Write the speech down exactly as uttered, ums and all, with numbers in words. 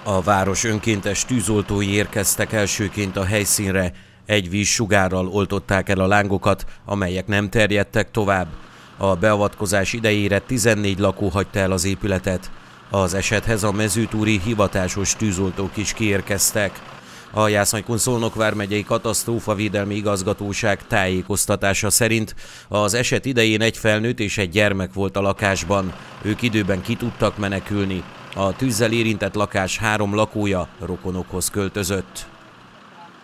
A város önkéntes tűzoltói érkeztek elsőként a helyszínre, egy vízsugárral oltották el a lángokat, amelyek nem terjedtek tovább. A beavatkozás idejére tizennégy lakó hagyta el az épületet. Az esethez a mezőtúri hivatásos tűzoltók is kiérkeztek. A Jászai-Kunszolnok vármegyei katasztrófavédelmi igazgatóság tájékoztatása szerint az eset idején egy felnőtt és egy gyermek volt a lakásban. Ők időben ki tudtak menekülni. A tűzzel érintett lakás három lakója rokonokhoz költözött.